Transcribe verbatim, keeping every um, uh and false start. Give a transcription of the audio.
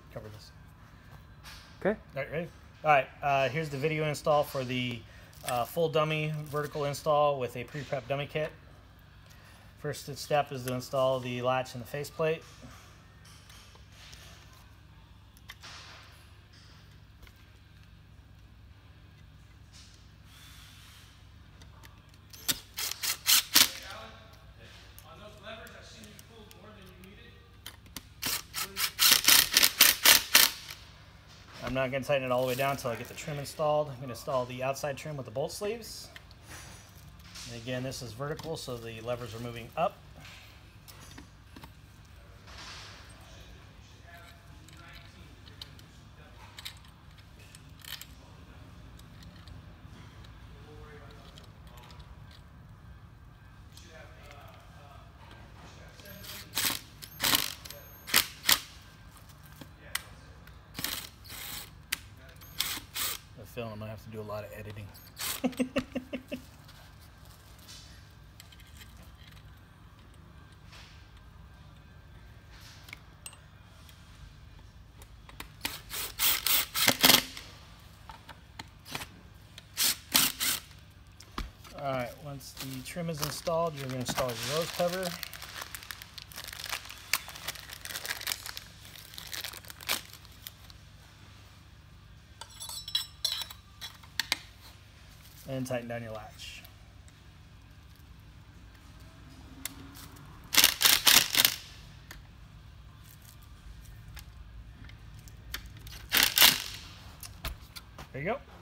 cover this. Okay. All right, ready? All right, uh, here's the video install for the uh, full dummy vertical install with a pre-prep dummy kit. First step is to install the latch and the faceplate. I'm not going to tighten it all the way down until I get the trim installed. I'm going to install the outside trim with the bolt sleeves. And again, this is vertical, so the levers are moving up. I feel I'm going to have to do a lot of editing. Alright, once the trim is installed, you're going to install your rose cover. And tighten down your latch. There you go.